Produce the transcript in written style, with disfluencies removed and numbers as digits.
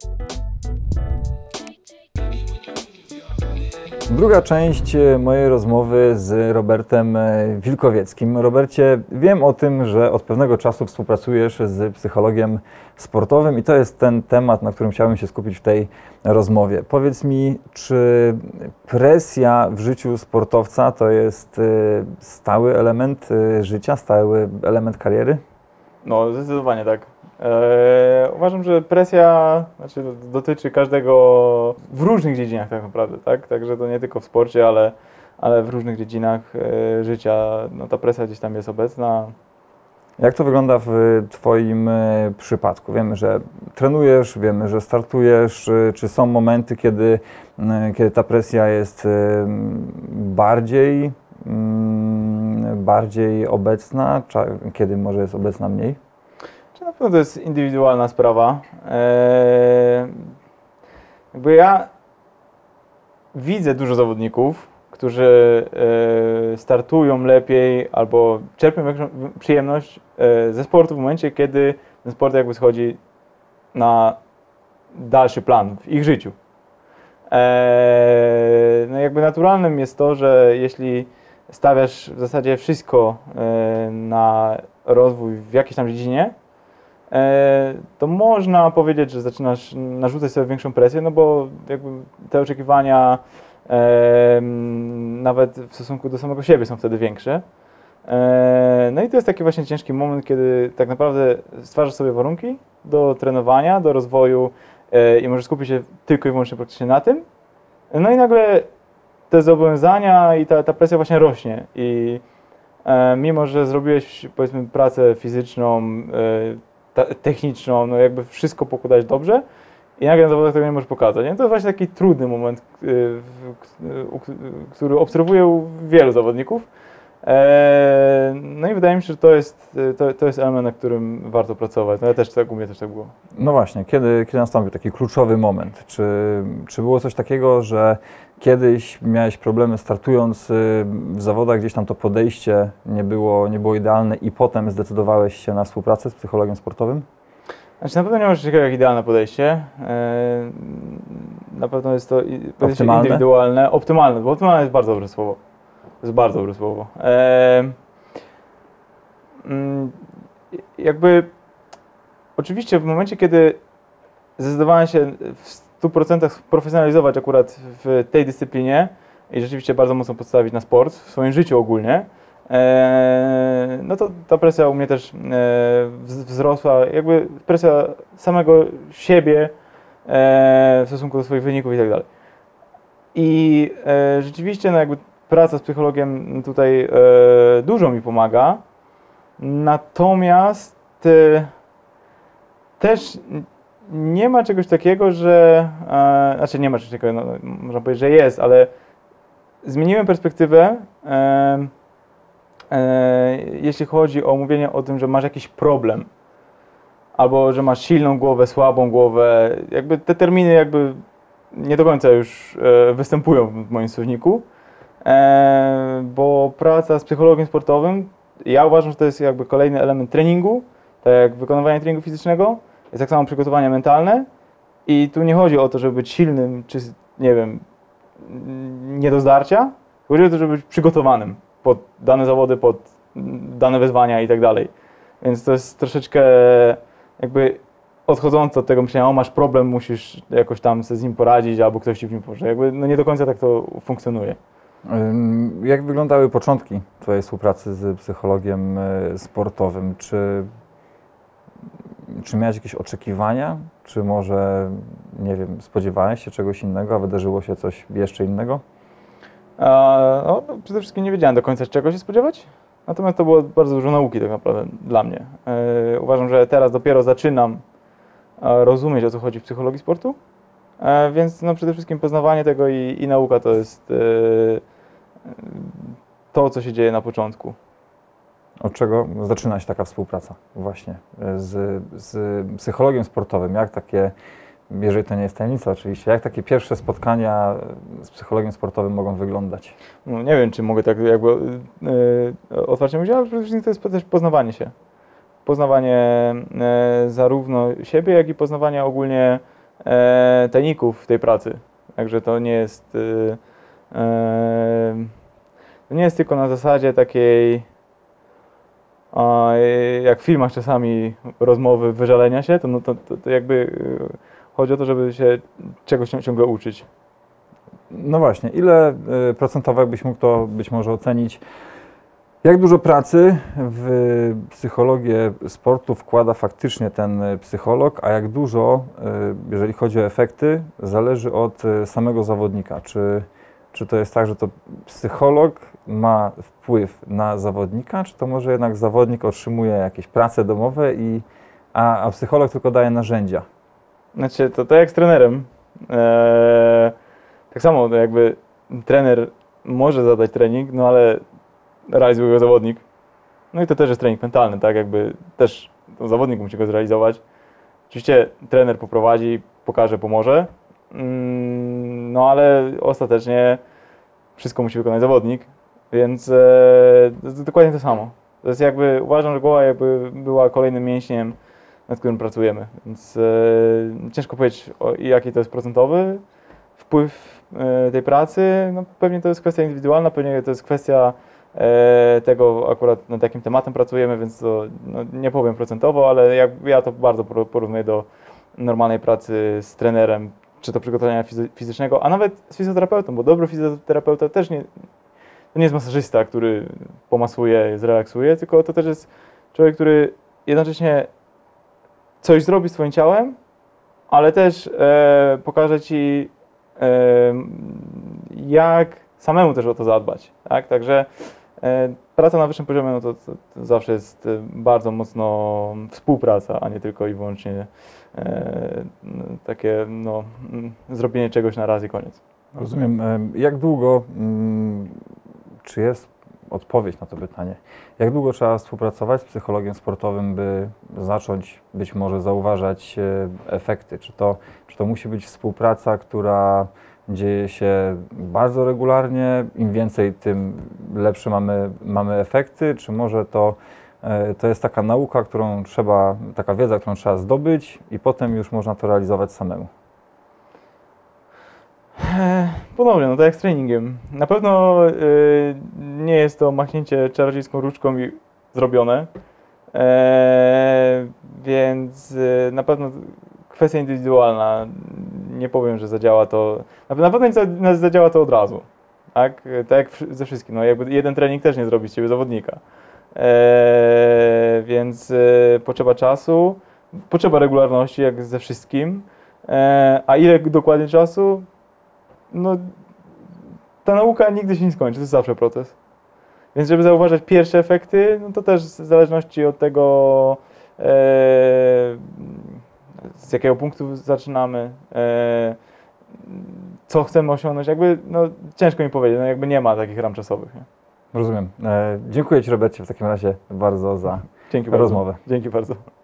Druga część mojej rozmowy z Robertem Wilkowieckim. Robercie, wiem o tym, że od pewnego czasu współpracujesz z psychologiem sportowym i to jest ten temat, na którym chciałbym się skupić w tej rozmowie. Powiedz mi, czy presja w życiu sportowca to jest stały element życia, stały element kariery? No, zdecydowanie tak. Uważam, że presja dotyczy każdego w różnych dziedzinach tak naprawdę, tak? Także to nie tylko w sporcie, ale w różnych dziedzinach życia no, ta presja gdzieś tam jest obecna. Jak to wygląda w Twoim przypadku? Wiemy, że trenujesz, wiemy, że startujesz. Czy są momenty, kiedy ta presja jest bardziej obecna, kiedy może jest obecna mniej? Na pewno to jest indywidualna sprawa. Jakby ja widzę dużo zawodników, którzy startują lepiej albo czerpią większą przyjemność ze sportu w momencie, kiedy ten sport jakby schodzi na dalszy plan w ich życiu. No jakby naturalnym jest to, że jeśli stawiasz w zasadzie wszystko na rozwój w jakiejś tam dziedzinie, to można powiedzieć, że zaczynasz narzucać sobie większą presję, no bo jakby te oczekiwania nawet w stosunku do samego siebie są wtedy większe. No i to jest taki właśnie ciężki moment, kiedy tak naprawdę stwarzasz sobie warunki do trenowania, do rozwoju i możesz skupić się tylko i wyłącznie praktycznie na tym. No i nagle te zobowiązania i ta presja właśnie rośnie i mimo, że zrobiłeś powiedzmy pracę fizyczną, techniczną, no jakby wszystko pokładać dobrze i nagle na zawodach tego nie możesz pokazać. Nie? To jest właśnie taki trudny moment, który obserwuję u wielu zawodników. No i wydaje mi się, że to jest element, na którym warto pracować. No ja też tak, u mnie też tak było. No właśnie, kiedy nastąpił taki kluczowy moment? Czy było coś takiego, że kiedyś miałeś problemy startując w zawodach, gdzieś tam to podejście nie było idealne i potem zdecydowałeś się na współpracę z psychologiem sportowym? Znaczy na pewno nie ma czegoś takiego jak idealne podejście. Na pewno jest to podejście indywidualne. Optymalne, bo optymalne jest bardzo dobre słowo. To jest bardzo dobre słowo. Jakby oczywiście w momencie, kiedy zdecydowałem się w 100% profesjonalizować akurat w tej dyscyplinie i rzeczywiście bardzo mocno podstawić na sport w swoim życiu ogólnie, no to ta presja u mnie też wzrosła, jakby presja samego siebie w stosunku do swoich wyników i tak dalej. I rzeczywiście no jakby praca z psychologiem tutaj dużo mi pomaga, natomiast też nie ma czegoś takiego, że, znaczy nie ma czegoś takiego, no, można powiedzieć, że jest, ale zmieniłem perspektywę, jeśli chodzi o mówienie o tym, że masz jakiś problem, albo że masz silną głowę, słabą głowę, jakby te terminy jakby nie do końca już występują w moim słowniku, bo praca z psychologiem sportowym, ja uważam, że to jest jakby kolejny element treningu, tak jak wykonywanie treningu fizycznego, jest tak samo przygotowanie mentalne i tu nie chodzi o to, żeby być silnym, czy nie wiem, nie do zdarcia, chodzi o to, żeby być przygotowanym pod dane zawody, pod dane wyzwania i tak dalej. Więc to jest troszeczkę jakby odchodzące od tego myślenia, o masz problem, musisz jakoś tam sobie z nim poradzić, albo ktoś ci w nim pomoże. Jakby no nie do końca tak to funkcjonuje. Jak wyglądały początki Twojej współpracy z psychologiem sportowym? Czy miałeś jakieś oczekiwania? Czy może, nie wiem, spodziewałeś się czegoś innego, a wydarzyło się coś jeszcze innego? No, przede wszystkim nie wiedziałem do końca, czego się spodziewać. Natomiast to było bardzo dużo nauki tak naprawdę dla mnie. Uważam, że teraz dopiero zaczynam rozumieć, o co chodzi w psychologii sportu. Więc no, przede wszystkim poznawanie tego i nauka to jest to, co się dzieje na początku. Od czego zaczyna się taka współpraca właśnie z psychologiem sportowym? Jak takie, jeżeli to nie jest tajemnica oczywiście, jak takie pierwsze spotkania z psychologiem sportowym mogą wyglądać? No, nie wiem, czy mogę tak jakby otwarcie mówić, ale przede wszystkim to jest też poznawanie się. Poznawanie zarówno siebie, jak i poznawanie ogólnie tajników w tej pracy. Także to nie jest tylko na zasadzie takiej, jak w filmach czasami rozmowy, wyżalenia się, to jakby chodzi o to, żeby się czegoś ciągle uczyć. No właśnie, ile procentowo jakbyś mógł to być może ocenić? Jak dużo pracy w psychologię sportu wkłada faktycznie ten psycholog, a jak dużo, jeżeli chodzi o efekty, zależy od samego zawodnika? Czy to jest tak, że to psycholog ma wpływ na zawodnika, czy to może jednak zawodnik otrzymuje jakieś prace domowe, a psycholog tylko daje narzędzia? Znaczy, to tak jak z trenerem. Tak samo jakby trener może zadać trening, no ale realizuje go zawodnik. No i to też jest trening mentalny, tak? Jakby też to zawodnik musi go zrealizować. Oczywiście trener poprowadzi, pokaże, pomoże, no ale ostatecznie wszystko musi wykonać zawodnik, więc to jest dokładnie to samo. To jest jakby, uważam, że głowa jakby była kolejnym mięśniem, nad którym pracujemy, więc ciężko powiedzieć, jaki to jest procentowy wpływ tej pracy. No, pewnie to jest kwestia indywidualna, pewnie to jest kwestia tego, akurat nad jakim tematem pracujemy, więc to no, nie powiem procentowo, ale ja to bardzo porównuję do normalnej pracy z trenerem, czy to przygotowania fizycznego, a nawet z fizjoterapeutą, bo dobry fizjoterapeuta też to nie jest masażysta, który pomasuje, zrelaksuje, tylko to też jest człowiek, który jednocześnie coś zrobi z twoim ciałem, ale też pokaże ci, jak samemu też o to zadbać, tak? Także praca na wyższym poziomie, no to zawsze jest bardzo mocno współpraca, a nie tylko i wyłącznie takie no, zrobienie czegoś na raz i koniec. Rozumiem. Jak długo, czy jest odpowiedź na to pytanie, jak długo trzeba współpracować z psychologiem sportowym, by zacząć być może zauważać efekty? Czy to musi być współpraca, która dzieje się bardzo regularnie, im więcej, tym lepsze mamy efekty, czy może to jest taka nauka, taka wiedza, którą trzeba zdobyć i potem już można to realizować samemu? Ponownie, no tak jak z treningiem. Na pewno nie jest to machnięcie czarodziejską różdżką i zrobione, więc na pewno kwestia indywidualna. Nie powiem, że zadziała to, na pewno nie zadziała to od razu, tak? Tak jak ze wszystkim, no jakby jeden trening też nie zrobi z ciebie zawodnika, więc potrzeba czasu, potrzeba regularności jak ze wszystkim, a ile dokładnie czasu? No, ta nauka nigdy się nie skończy, to jest zawsze proces. Więc żeby zauważać pierwsze efekty, no to też w zależności od tego, z jakiego punktu zaczynamy, co chcemy osiągnąć, jakby no, ciężko mi powiedzieć, no, jakby nie ma takich ram czasowych. Nie? Rozumiem. Dziękuję Ci, Robercie, w takim razie bardzo za rozmowę. Dzięki bardzo.